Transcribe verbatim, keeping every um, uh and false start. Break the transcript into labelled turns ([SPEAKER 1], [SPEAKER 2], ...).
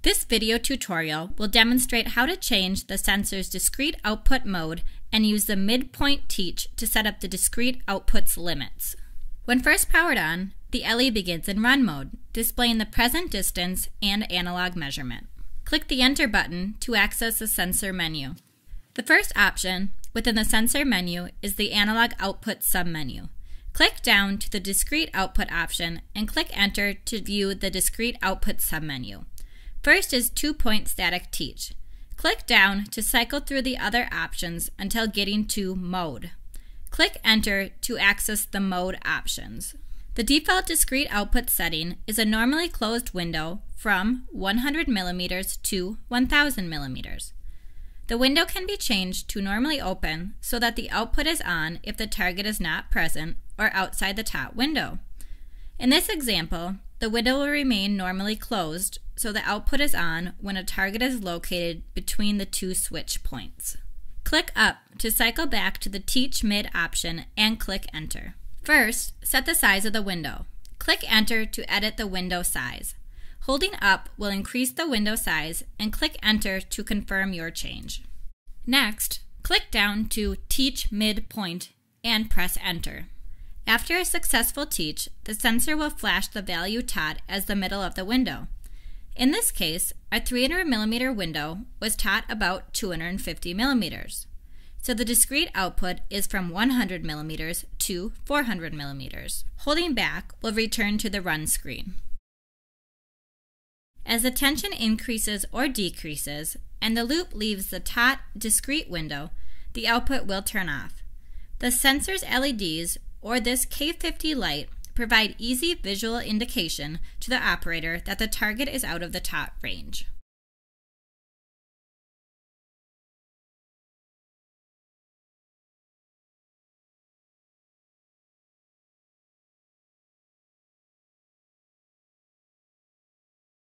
[SPEAKER 1] This video tutorial will demonstrate how to change the sensor's discrete output mode and use the midpoint teach to set up the discrete output's limits. When first powered on, the L E begins in run mode, displaying the present distance and analog measurement. Click the Enter button to access the sensor menu. The first option within the sensor menu is the analog output submenu. Click down to the discrete output option and click Enter to view the discrete output submenu. First is two-point static teach. Click down to cycle through the other options until getting to Mode. Click Enter to access the mode options. The default discrete output setting is a normally closed window from one hundred millimeters to one thousand millimeters. The window can be changed to normally open so that the output is on if the target is not present or outside the top window. In this example, the window will remain normally closed so the output is on when a target is located between the two switch points. Click up to cycle back to the Teach Mid option and click Enter. First, set the size of the window. Click Enter to edit the window size. Holding up will increase the window size and click Enter to confirm your change. Next, click down to Teach Midpoint and press Enter. After a successful teach, the sensor will flash the value taught as the middle of the window. In this case, our three hundred millimeter window was taught about two hundred fifty millimeters. So the discrete output is from one hundred millimeters to four hundred millimeters. Holding back will return to the run screen. As the tension increases or decreases and the loop leaves the taught discrete window, the output will turn off. The sensor's L E Ds or this K fifty light provide easy visual indication to the operator that the target is out of the taught range.